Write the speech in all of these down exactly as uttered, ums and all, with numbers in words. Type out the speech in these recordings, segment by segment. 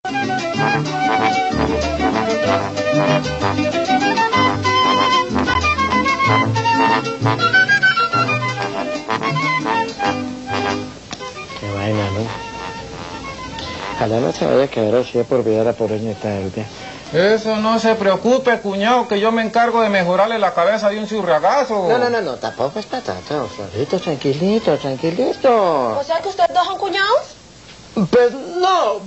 Qué vaina, ¿no? Ojalá no se vaya a quedar así de por vida la pobre nieta Elvia. Eso no se preocupe, cuñado, que yo me encargo de mejorarle la cabeza de un churragazo. No, no, no, no, tampoco es para tanto, Florito, tranquilito, tranquilito. ¿O sea que ustedes dos son cuñados? Pues no.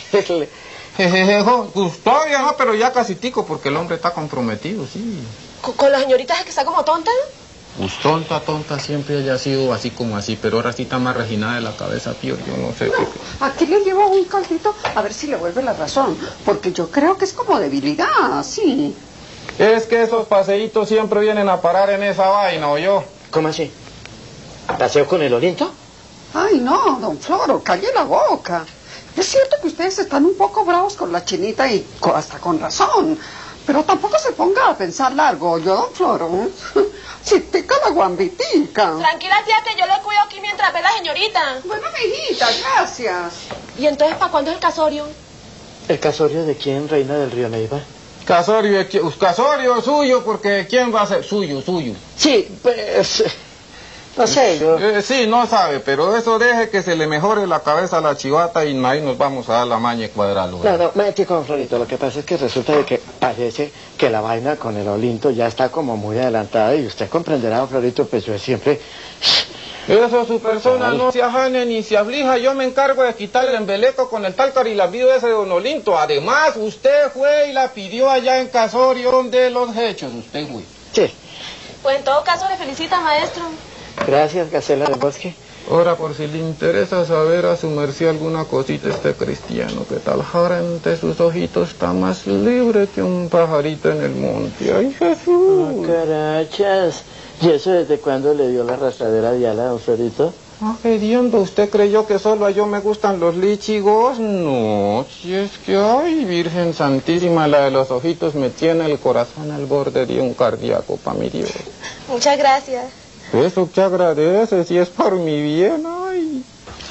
Jejeje, pues todavía no, pero ya casi tico, porque el hombre está comprometido, sí. ¿Con, con la señorita es que está como tonta? Pues tonta, tonta, siempre haya sido así como así, pero ahora sí está más reginada de la cabeza, tío, yo no sé. No, aquí le llevo un caldito a ver si le vuelve la razón, porque yo creo que es como debilidad, sí. Es que esos paseitos siempre vienen a parar en esa vaina, ¿o yo? ¿Cómo así? ¿Paseo con el Olinto? Ay, no, don Floro, calle la boca. Es cierto que ustedes están un poco bravos con la chinita y co- hasta con razón, pero tampoco se ponga a pensar largo, yo, don Floro. Chitica la guambitica. Tranquila, tía, que yo le cuido aquí mientras ve la señorita. Bueno, mijita, gracias. ¿Y entonces para cuándo es el casorio? ¿El casorio de quién, reina del Río Neiva? Casorio, ¿de quién? Casorio suyo, porque ¿quién va a ser? Suyo, suyo. Sí, pues... No sé, yo... Eh, sí, no sabe, pero eso deje que se le mejore la cabeza a la chivata y ahí nos vamos a dar la maña y cuadrarlo. No, no, mete con Florito. Lo que pasa es que resulta de que parece que la vaina con el Olinto ya está como muy adelantada y usted comprenderá, don Florito, pues yo siempre... Eso su persona no se ajane ni se aflija, yo me encargo de quitar el embeleco con el tal carilambido ese de don Olinto. Además, usted fue y la pidió allá en Casorio de los hechos, usted fue. Sí. Pues en todo caso le felicita, maestro. Gracias, Gacela del Bosque. Ahora, por si le interesa saber a su merced alguna cosita este cristiano, que tal frente sus ojitos está más libre que un pajarito en el monte. ¡Ay, Jesús! Oh, carachas. ¿Y eso desde cuándo le dio la arrastradera a Diala, don Florito? Ah, hediondo, ¿usted creyó que solo a yo me gustan los lichigos? No, si es que, ay, Virgen Santísima, la de los ojitos me tiene el corazón al borde de un cardíaco, pa' mi Dios. Muchas gracias. Eso que agradece, si es por mi bien, ay.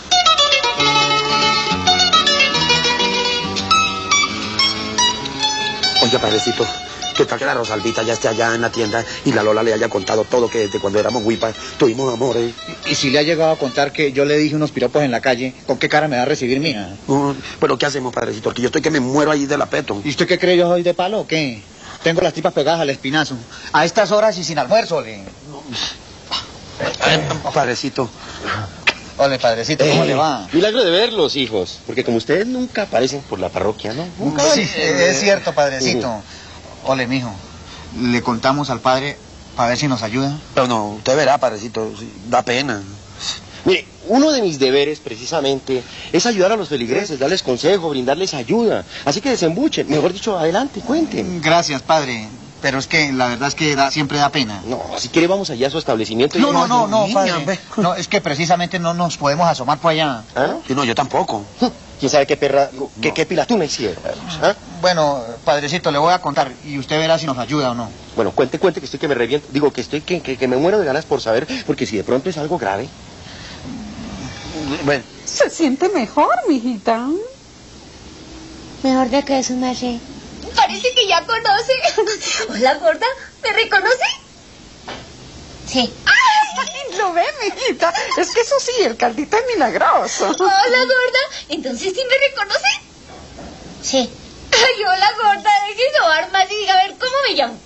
Oiga, padrecito, ¿qué tal que la Rosalvita ya esté allá en la tienda y la Lola le haya contado todo que desde cuando éramos huipas tuvimos amores? ¿Y, y si le ha llegado a contar que yo le dije unos piropos en la calle, ¿con qué cara me va a recibir, mija? Uh, pero ¿qué hacemos, padrecito? Porque yo estoy que me muero ahí del apeto. ¿Y usted qué cree, yo soy de palo o qué? Tengo las tripas pegadas al espinazo. A estas horas y sin almuerzo, le... Eh, padrecito. Ole, padrecito, ¿cómo Eh, le va? Milagro de verlos, hijos. Porque como ustedes nunca aparecen por la parroquia, ¿no? Nunca. Sí, es cierto, padrecito. Ole, mijo, le contamos al padre para ver si nos ayuda. Pero no, usted verá, padrecito, sí, da pena. Mire, uno de mis deberes, precisamente, es ayudar a los feligreses, darles consejo, brindarles ayuda. Así que desembuchen. Mejor dicho, adelante, cuenten. Gracias, padre. Pero es que la verdad es que da, siempre da pena. No, si quiere vamos allá a su establecimiento. y- No, no, no, no, niña, padre. hombre. No, es que precisamente no nos podemos asomar por allá. ¿Ah? Sí, no, yo tampoco. ¿Quién sabe qué perra, qué, qué pilatuna hicieron? ¿Ah? Bueno, padrecito, le voy a contar y usted verá si nos ayuda o no. Bueno, cuente, cuente que estoy que me reviento. Digo, que estoy que, que, que me muero de ganas por saber, porque si de pronto es algo grave. Bueno. ¿Se siente mejor, mijita? Mejor de que eso, merced. Parece que ya conoce. Hola, gorda, ¿me reconoce? Sí. Ay, ¿lo ve, mijita? Es que eso sí, el caldito es milagroso. Hola, gorda, ¿entonces sí me reconoce? Sí. Ay, hola, gorda, deje sobar más y diga a ver cómo me llamo.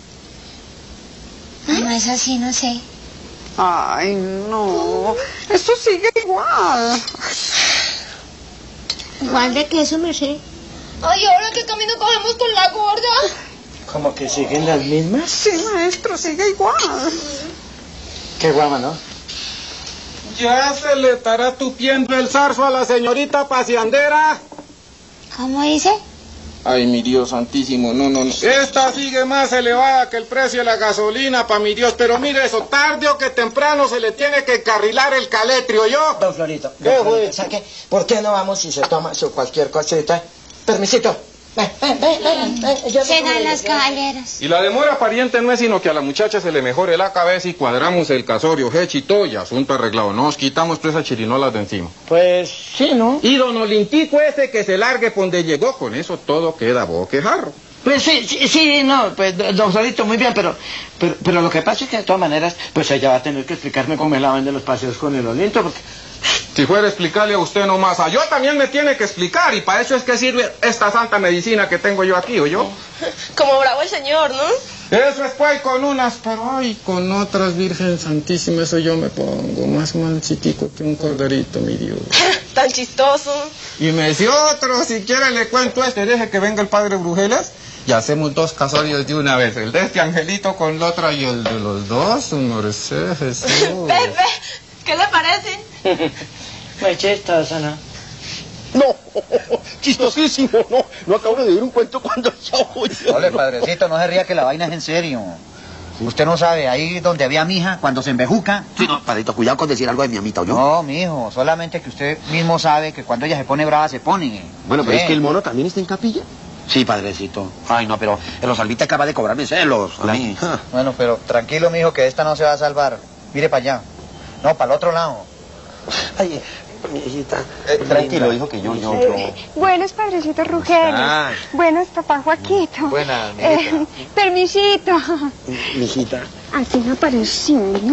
No, eso sí, no sé. Ay, no. Eso sigue igual. Igual de que eso, merced. Ay, ¿ahora qué camino cogemos con la gorda? ¿Como que siguen las mismas? Sí, maestro, sigue igual. Qué guama, ¿no? Ya se le estará tupiendo el zarzo a la señorita paseandera. ¿Cómo dice? Ay, mi Dios santísimo, no, no, no. Esta sigue más elevada que el precio de la gasolina, pa' mi Dios. Pero mire eso, tarde o que temprano se le tiene que encarrilar el caletrio, ¿yo? Don Florito, ¿qué, güey? ¿Sabe qué? ¿Por qué no vamos y se toma su cualquier cosita? Permisito. Se dan las caballeras. Y la demora pariente no es sino que a la muchacha se le mejore la cabeza y cuadramos el casorio, hechito y asunto arreglado. Nos quitamos tres chirinolas de encima. Pues sí, ¿no? Y don Olintico ese que se largue por donde llegó, con eso todo queda boquejarro. Pues sí, sí, sí, no, pues don Solito, muy bien, pero, pero pero lo que pasa es que de todas maneras, pues ella va a tener que explicarme cómo me la ven de los paseos con el Olinto, porque... Si fuera a explicarle a usted nomás, a yo también me tiene que explicar, y para eso es que sirve esta santa medicina que tengo yo aquí, ¿o yo? Como bravo el señor, ¿no? Eso es pues con unas, pero ay, con otras, Virgen Santísima, eso yo me pongo más mansitico que un corderito, mi Dios. Tan chistoso. Y me dice otro, si quiere le cuento este, deje que venga el padre Brujelas, y hachemos dos casorios de una vez, el de este angelito con la otra y el de los dos, su merced, Jesús. Pepe, ¿qué le parece? Muy chistoso, ¿no? No, chistosísimo, no. No acabo de oír un cuento cuando ya oí. Ole, padrecito, no se ría que la vaina es en serio. Usted no sabe, ahí donde había mi hija, cuando se embejuca. Sí, no, padrito, cuidado con decir algo de mi amita, ¿o yo? No, mijo, solamente que usted mismo sabe que cuando ella se pone brava se pone. Bueno, pero Sí. es que el mono también está en capilla. Sí, padrecito. Ay, no, pero el Osalvita acaba de cobrarme celos a mí. Ah. Bueno, pero tranquilo, mijo, que esta no se va a salvar. Mire para allá. No, para el otro lado. Ay, mi hijita. Eh, tranquilo, hijo, que yo, yo, yo. Eh, buenos padrecitos Rugeles. Ah. Buenos papá Joaquito. Buena, mijita. Eh, permisito. Mi hijita. Así me pareció, ¿no?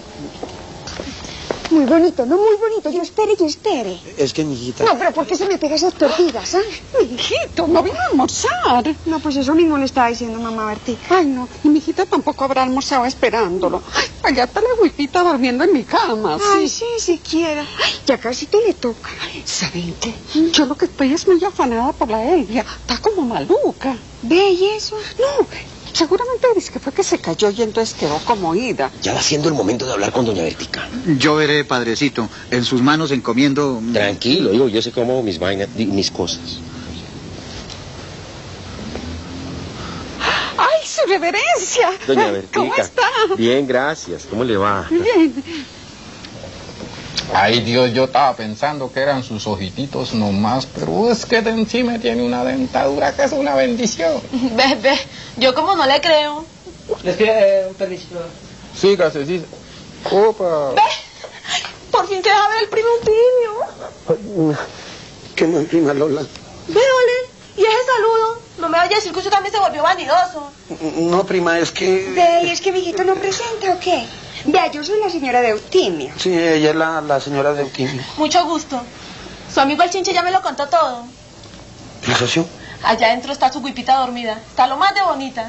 Muy bonito, ¿no? Muy bonito. Yo espere, yo espere. Es que mi hijita. No, pero ¿por qué se me pega esas tortigas, ah? Mi hijito, no vino a almorzar. No, pues eso mismo le estaba diciendo mamá Bertí. Ay, no, y mi hijita tampoco habrá almorzado esperándolo. Ay, allá está la huipita durmiendo en mi cama. Ay, Sí. sí, siquiera. Ay, ya casi te le toca. ¿Saben qué? Yo lo que estoy es muy afanada por la Elvia. Está como maluca. ¿Ve y eso? No, seguramente dice que fue que se cayó y entonces quedó como ida. Ya va siendo el momento de hablar con doña Bertica. Yo veré, padrecito. En sus manos encomiendo... Tranquilo, hijo, yo sé cómo hago mis vainas, di- mis cosas. ¡Ay, su reverencia! Doña Bertica. ¿Cómo está? Bien, gracias. ¿Cómo le va? Bien. Ay, Dios, yo estaba pensando que eran sus ojititos nomás, pero es que de encima tiene una dentadura que es una bendición. Ve, ve, yo como no le creo. Les pido eh, un permisito. Sígase, sí. Opa. Ve, por fin te deja ver el primo Timio. ¿Qué no, prima Lola? Ve, Ole, y ese saludo. No me vaya a decir que usted también se volvió vanidoso. No, prima, es que... Ve, ¿y es que mi hijito no presenta o qué? Vea, yo soy la señora de Eutimio. Sí, ella es la, la señora de Eutimio. Mucho gusto. Su amigo el Chinche ya me lo contó todo. ¿Y socio? Allá adentro está su guipita dormida. Está lo más de bonita.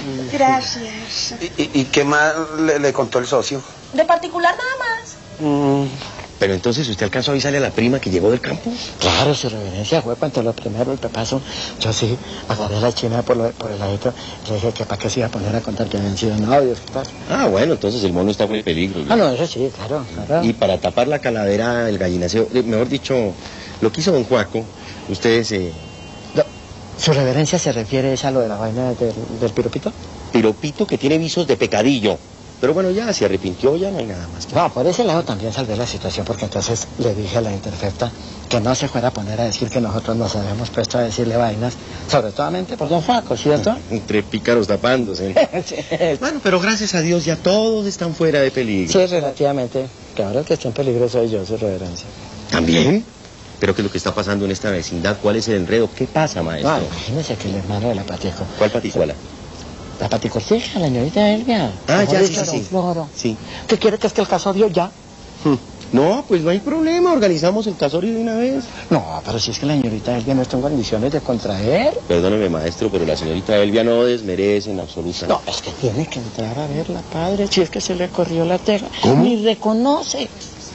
Gracias. ¿Y, y, y qué más le, le contó el socio? De particular nada más. Mm. Pero entonces, ¿usted alcanzó a avisarle a la prima que llegó del campo? Claro, su reverencia fue cuando lo primero, el pepazo. Yo sí agarré a la china por, lo, por el ladito y le dije que para qué se iba a poner a contar que habían sido novios y tal. Ah, bueno, entonces el mono está muy peligro. Ah, no, eso sí, claro, claro. Y para tapar la calavera del gallinaceo, eh, mejor dicho, lo que hizo don Juaco, ustedes, eh, No, ¿su reverencia se refiere a lo de la vaina del, del piropito? piropito que tiene visos de pecadillo. Pero bueno, ya se arrepintió, ya no hay nada más. No, por ese lado también salvé la situación, porque entonces le dije a la interfecta que no se fuera a poner a decir que nosotros nos habíamos puesto a decirle vainas, sobre todo por don Juaco, ¿cierto? Entre pícaros tapándose. Sí. Bueno, pero gracias a Dios ya todos están fuera de peligro. Sí, relativamente. Que ahora el que está en peligro soy yo, su reverencia. ¿También? ¿Pero qué es lo que está pasando en esta vecindad? ¿Cuál es el enredo? ¿Qué pasa, maestro? No, imagínese que el hermano de la Patico. ¿Cuál paticuela? La paticortija, la señorita Elvia. Ah, Mejor ya, dicho, sí, sí, don sí. Floro. Sí. ¿Qué quiere que es que el casorio ya? Hmm. No, pues no hay problema, organizamos el casorio de una vez. No, pero si es que la señorita Elvia no está en condiciones de contraer. Perdóneme, maestro, pero la señorita Elvia no desmerece en absoluto. No, es que tiene que entrar a verla, padre. Si es que se le corrió la teja. ¿Cómo? Ni reconoce.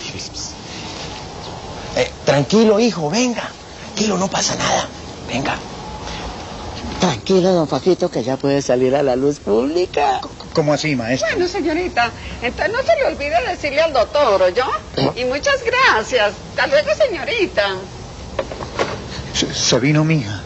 Eh, tranquilo, hijo, venga. Tranquilo, no pasa nada. Venga. Tranquilo, don Paquito, que ya puede salir a la luz pública. ¿Cómo así, maestro? Bueno, señorita, entonces no se le olvide decirle al doctor, ¿oyó? Y muchas gracias. Hasta luego, señorita. Se, se vino mi hija.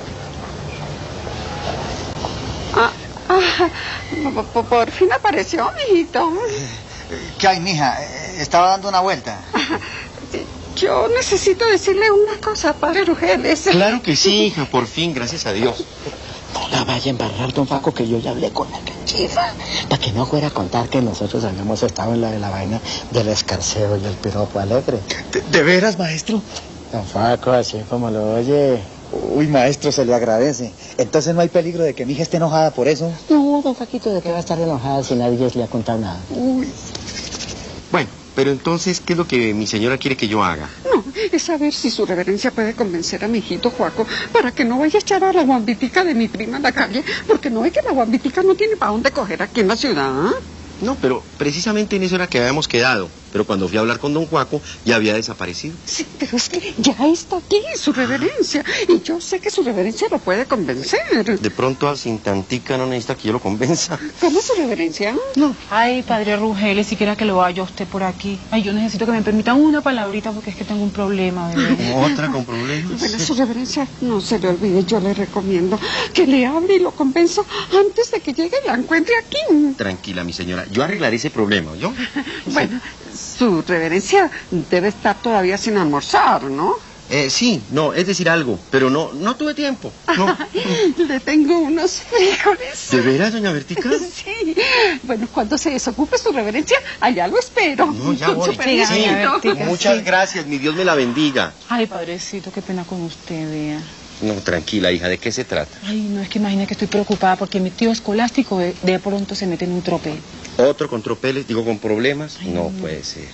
Ah, ah, por, por- por fin apareció, mijito. ¿Qué hay, mija? Eh, Estaba dando una vuelta. Sí, yo necesito decirle una cosa, padre Rugeles. Claro que sí, hija, por fin, gracias a Dios. No la vaya a embarrar, don Faco, que yo ya hablé con la canchifa, para que no fuera a contar que nosotros habíamos estado en la de la vaina del escarceo y el piropo alegre. ¿De, de veras, maestro? Don Faco, así como lo oye. Uy, maestro, se le agradece. Entonces no hay peligro de que mi hija esté enojada por eso. No, don Faquito, ¿de qué va a estar enojada si nadie le ha contado nada? Uy. Bueno, pero entonces, ¿qué es lo que mi señora quiere que yo haga? No, es saber si su reverencia puede convencer a mi hijito Juaco para que no vaya a echar a la guambitica de mi prima en la calle, porque no es que la guambitica no tiene para dónde coger aquí en la ciudad. ¿Eh? No, pero precisamente en eso era que habíamos quedado. Pero cuando fui a hablar con don Juaco, ya había desaparecido. Sí, pero es que ya está aquí su reverencia. Y yo sé que su reverencia lo puede convencer. De pronto, sin tantica, no necesita que yo lo convenza. ¿Cómo su reverencia? No. Ay, padre Rugeles, siquiera que lo vaya usted por aquí. Ay, yo necesito que me permitan una palabrita porque es que tengo un problema, bebé. ¿Otra con problemas? Bueno, su reverencia, no se le olvide, yo le recomiendo que le hable y lo convenza antes de que llegue y la encuentre aquí. Tranquila, mi señora, yo arreglaré ese problema, ¿yo? Bueno, su reverencia debe estar todavía sin almorzar, ¿no? Eh, sí, no, es decir algo, pero no, no tuve tiempo. No. Le tengo unos frijoles. ¿De veras, doña Bertica? Sí. Bueno, cuando se desocupe su reverencia, allá lo espero. No, ya voy. Sí, sí, muchas gracias, mi Dios me la bendiga. Ay, padrecito, qué pena con usted, vea. No, tranquila, hija, ¿de qué se trata? Ay, no, es que imagina que estoy preocupada porque mi tío escolástico de, de pronto se mete en un tropel. ¿Otro con tropeles? Digo, con problemas. Ay, no, no puede ser.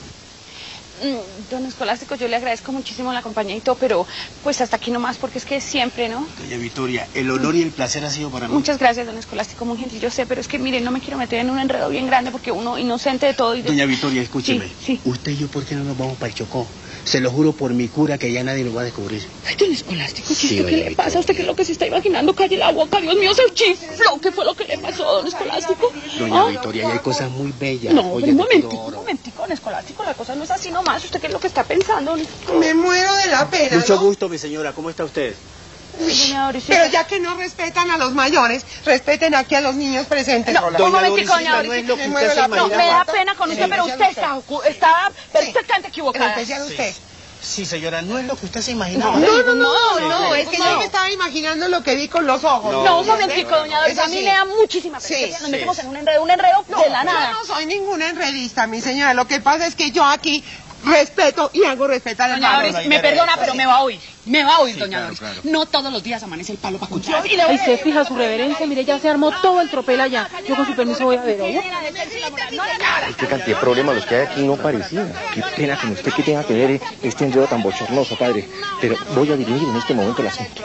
Don Escolástico, yo le agradezco muchísimo la compañía y todo, pero pues hasta aquí nomás, porque es que siempre, ¿no? Doña Victoria, el honor y el placer ha sido para mí. Muchas gracias, don Escolástico, muy gentil, yo sé, pero es que, mire, no me quiero meter en un enredo bien grande porque uno inocente de todo y de... Doña Victoria, escúcheme. Sí, sí. Usted y yo, ¿por qué no nos vamos para el Chocó? Se lo juro por mi cura que ya nadie lo va a descubrir. Ay, don Escolástico, Sí, ¿qué doña le Victoria. pasa? ¿Usted qué es lo que se está imaginando? Calle la boca, Dios mío, se chifló. ¿Qué fue lo que le pasó, don Escolástico? Doña ¿Ah? Victoria, y hay cosas muy bellas. No, Oye, pero un te momentico, pido un oro. momentico, don Escolástico, la cosa no es así nomás. ¿Usted qué es lo que está pensando? Me muero de la pena, Mucho ¿no? gusto, mi señora. ¿Cómo está usted? Doña Doris, Pero ya que no respetan a los mayores, respeten aquí a los niños presentes. No, Hola. un momentico, Dorisita, doña no Doris. es lo que Me usted muero se de la No, imagina. me da pena con usted, pero usted está, está perfectamente En equivocada. especial usted. Sí, señora, no es lo que usted se No, imaginaba. No, no, no, No, no, es que no. yo me estaba imaginando lo que vi con los ojos. No, un momentico, doña Doris, Eso a mí sí. me da muchísima pena. Sí, Nos sí. metimos en un enredo, un enredo No, de la nada. yo no soy ninguna enredista, mi señora. Lo que pasa es que yo aquí respeto y hago respetar el Doña valor. Doris, me perdona, pero me va a oír. Me va a oír, Sí, doña claro, Doris. claro. No todos los días amanece el palo para contar. Ay, se fija su reverencia, mire, ya se armó todo el tropel allá. Yo con su permiso voy a ver, ¿oye? Ay, qué cantidad de problemas los que hay aquí no parecía. Qué pena con usted que tenga que ver este enredo tan bochornoso, padre. Pero voy a dirimir en este momento el asunto.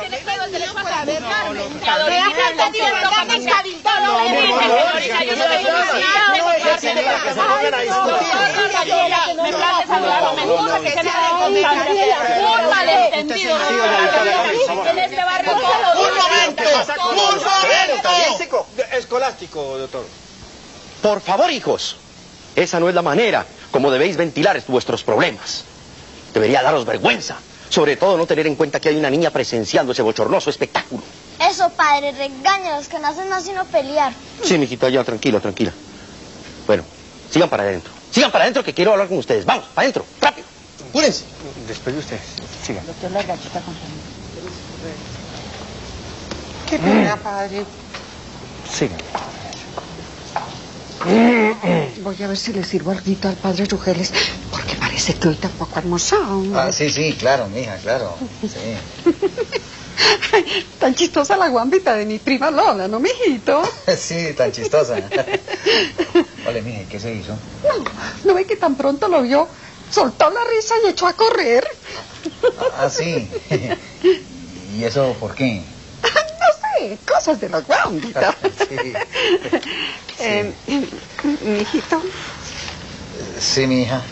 Un malentendido. En este barrio todo. ¡Un momento! ¡Un momento! Escolástico, doctor. Por favor, hijos. Esa no es la manera como debéis ventilar vuestros problemas. Debería daros vergüenza. Sobre todo no tener en cuenta que hay una niña presenciando ese bochornoso espectáculo. Eso, padre, regáñalos, que no hacen más sino pelear. Sí, mijita, ya, tranquila, tranquila. Bueno, sigan para adentro. Sigan para adentro que quiero hablar con ustedes. Vamos, para adentro, rápido. Apúrense. Después de usted, siga. Doctor Largachita, con Qué pena, padre. Siga. Voy a ver si le sirvo algo al padre Rugeles, porque parece que hoy tampoco ha almorzado. Ah, sí, sí, claro, mija, claro. Sí. Ay, tan chistosa la guambita de mi prima Lola, ¿no, mijito? Sí, tan chistosa. Vale, mija, ¿y qué se hizo? No, ¿no ve que tan pronto lo vio? Soltó la risa y echó a correr. Ah, sí. ¿Y eso por qué? No sé, cosas de la guambita. Sí. Eh, mijito, Sí, mija.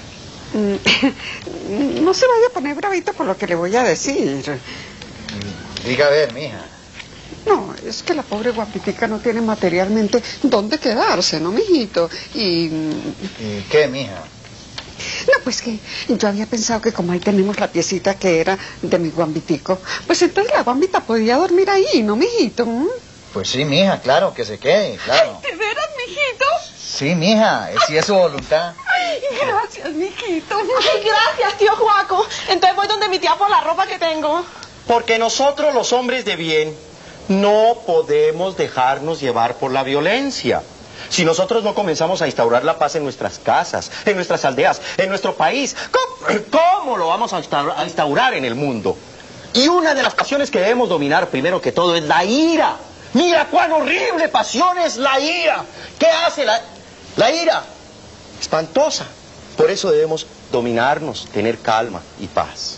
no se vaya a poner bravito por lo que le voy a decir. Diga a ver, mija. No, es que la pobre guapitica no tiene materialmente dónde quedarse, ¿no, mijito? Y... ¿Y qué, mija? No, pues que yo había pensado que como ahí tenemos la piecita que era de mi guambitico, pues entonces la guambita podía dormir ahí, ¿no, mijito? Pues sí, mija, claro, que se quede, claro. ¿De veras, mijito? Sí, mija, si es su voluntad. Ay, Gracias, mijito. Ay, gracias, tío Juaco. Entonces voy donde mi tía por la ropa que tengo. Porque nosotros, los hombres de bien, no podemos dejarnos llevar por la violencia. Si nosotros no comenzamos a instaurar la paz en nuestras casas, en nuestras aldeas, en nuestro país, ¿cómo, cómo lo vamos a instaurar, a instaurar en el mundo? Y una de las pasiones que debemos dominar primero que todo es la ira. Mira cuán horrible pasión es la ira. ¿Qué hace la, la ira? Espantosa. Por eso debemos dominarnos, tener calma y paz.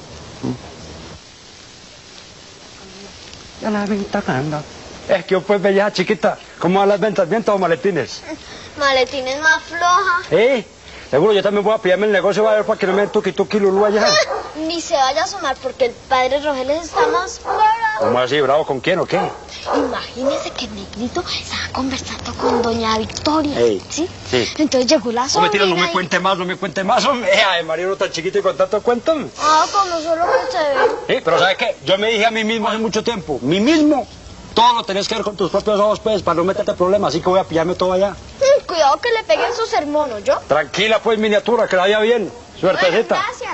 Ya la venta anda. Es que yo pues veía chiquita, ¿cómo van las ventas? ¿Bien todos maletines? Maletines más floja. ¿Eh? Seguro yo también voy a pillarme el negocio, va a ver para que no me den tuqui tuqui lulú allá. Ni se vaya a asomar porque el padre Rogeles está más bravo. ¿Cómo así, bravo? ¿Con quién o qué? Imagínese que Negrito estaba conversando con doña Victoria. Ey, ¿Sí? Sí. Entonces llegó la No sobrina. me tira, no me y- cuente más, no me cuente más, hombre. Ay, María, no tan chiquito y con tanto cuento. Ah, como solo que se ve. Sí, pero ¿sabes qué? Yo me dije a mí mismo hace mucho tiempo, mí mismo, todo lo tenés que ver con tus propios ojos, pues, para no meterte problemas, así que voy a pillarme todo allá. Mm, cuidado que le peguen su sermón, ¿o yo? Tranquila, pues, miniatura, que la vaya bien. Suertecita. Bueno, gracias.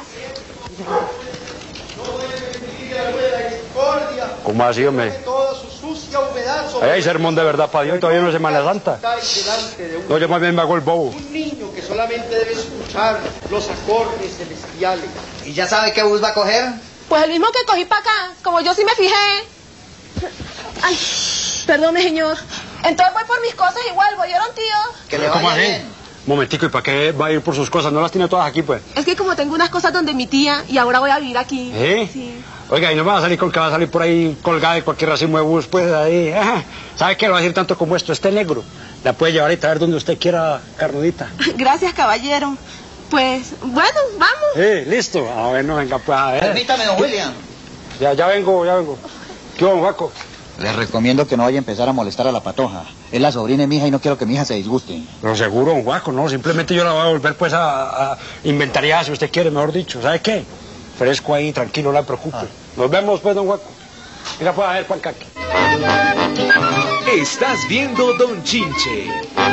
¿Cómo así, hombre? Toda su sucia humedad sobre Ahí hay sermón de verdad para Dios, todavía no es Semana Santa. delante de un No, yo más bien me hago el bobo. niño que solamente debe escuchar los acordes celestiales. ¿Y ya sabe qué bus va a coger? Pues el mismo que cogí para acá, como yo sí me fijé. Ay, perdone, señor. Entonces voy por mis cosas y vuelvo, ¿oyeron, tío? Que le ¿Cómo vaya así? bien. Momentico, ¿y para qué va a ir por sus cosas? ¿No las tiene todas aquí, pues? Es que como tengo unas cosas donde mi tía y ahora voy a vivir aquí. ¿Eh? Sí. Oiga, y no me va a salir con que va a salir por ahí colgada de cualquier racimo de bus, pues, ahí. Ajá. ¿Sabe qué? Lo va a decir tanto como esto, este negro. La puede llevar y traer donde usted quiera, carnudita. Gracias, caballero. Pues, bueno, vamos. Sí, listo. Ah, bueno, venga, pues, a ver. Permítame, don William. Ya, ya vengo, ya vengo. ¿Qué hubo, Juaco? Les recomiendo que no vaya a empezar a molestar a la patoja. Es la sobrina de mi hija y no quiero que mi hija se disguste. Pero seguro, don Juaco, no. Simplemente yo la voy a volver, pues, a, a inventariar, si usted quiere, mejor dicho. ¿Sabe qué? Fresco ahí, tranquilo, no le preocupe. Ah. Nos vemos, pues, don Juaco. Mira, pues, a ver, pancaque. Estás viendo Don Chinche.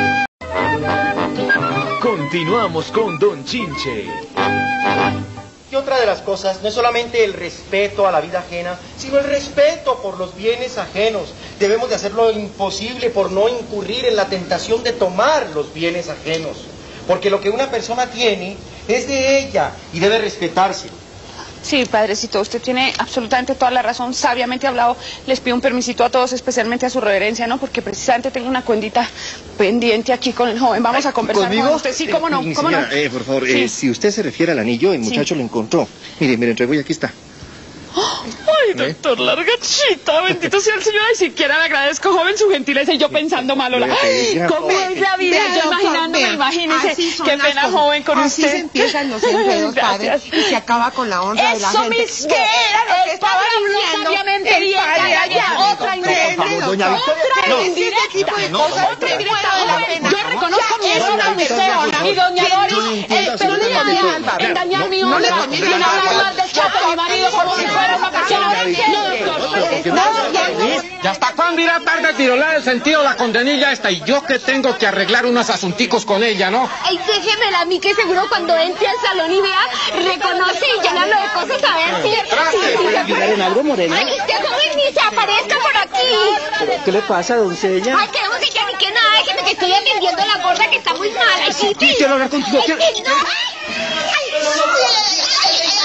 Continuamos con Don Chinche. Y otra de las cosas no es solamente el respeto a la vida ajena, sino el respeto por los bienes ajenos. Debemos de hacer lo imposible por no incurrir en la tentación de tomar los bienes ajenos. Porque lo que una persona tiene es de ella y debe respetarse. Sí, padrecito, usted tiene absolutamente toda la razón, sabiamente hablado. Les pido un permisito a todos, especialmente a su reverencia, ¿no? Porque precisamente tengo una cuendita pendiente aquí con el joven. Vamos a conversar ¿Conmigo? con usted. Sí, cómo no, Eh, cómo señora, no. eh, por favor, Sí. eh, si usted se refiere al anillo, el Sí. muchacho lo encontró. Mire, mire, entrego y aquí está. Ay, doctor Largachita, bendito sea el Señor. Ni siquiera le agradezco, joven, su gentileza. Y yo pensando mal, hola. ¿Cómo es la vida? Vea, Yo doctor, imaginándome, vea, imagínese. así son Qué las pena, cosas. joven, con así usted. se empiezan los enredos, padre, Gracias. y se acaba con la honra de la Eso gente. mismo. ¿Qué era lo que El estaba padre habló diciendo? sabiamente El bien, padre ya, ya, allá. otra No, indirecta. por favor, doña Victoria, Otra no. indirecta. Ese tipo de No, cosas otra no indirecta. vale la Joven, pena. yo reconozco mi Ya, error eso con no usted, me ahora. perdona. Y doña Que Doris, no eh, entienda pero su dígame, problema, Álvaro. en dañar mi No le honra, comience en a hablar hablar. mal del chato de mi marido como si fuera una persona. No, doctor. Ya hasta cuándo irá tarde a tirolar el sentido de la condenilla esta y yo que tengo que arreglar unos asunticos con ella, ¿no? Ay, déjemela a mí que seguro cuando entre al salón y vea, reconoce y llénalo de cosas a ver si... ¿Puede ayudar en algo, Morena? Ay, este joven ni se aparezca por aquí. ¿Qué le pasa, doncella? Ay, que música ni que nada, déjeme que estoy atendiendo a la gorda que está muy mala. Ay, sí, sí. Quiero hablar contigo. Ay, quiero- que no. Ay, ay, ay, ay,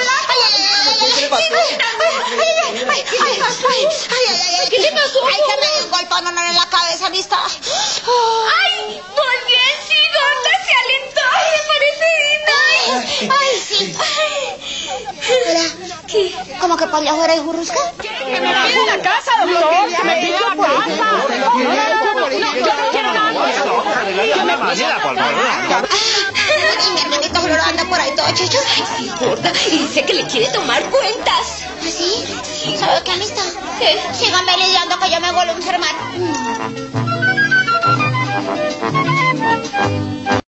¿qué le pasó? Ay, que me dio un golpón en la cabeza, ¿vista? Ay, muy bien, sí, gorda, se alentó. Ay, me parece linda. Ay, ay, sí. Hola, ¿qué? ¿Cómo que para allá afuera hay burrusca? Que me pide la casa, doctor. Que me pide la casa. No, no, no, yo no quiero nada. Mi hermanito Floro anda por ahí todo chicho. Ay, sí, gorda, y dice que le quiere tomar cuentas. ¿Ah, sí? ¿Sabe qué, amistad? ¿Qué? Síganme lidiando que yo me vuelvo a enfermar.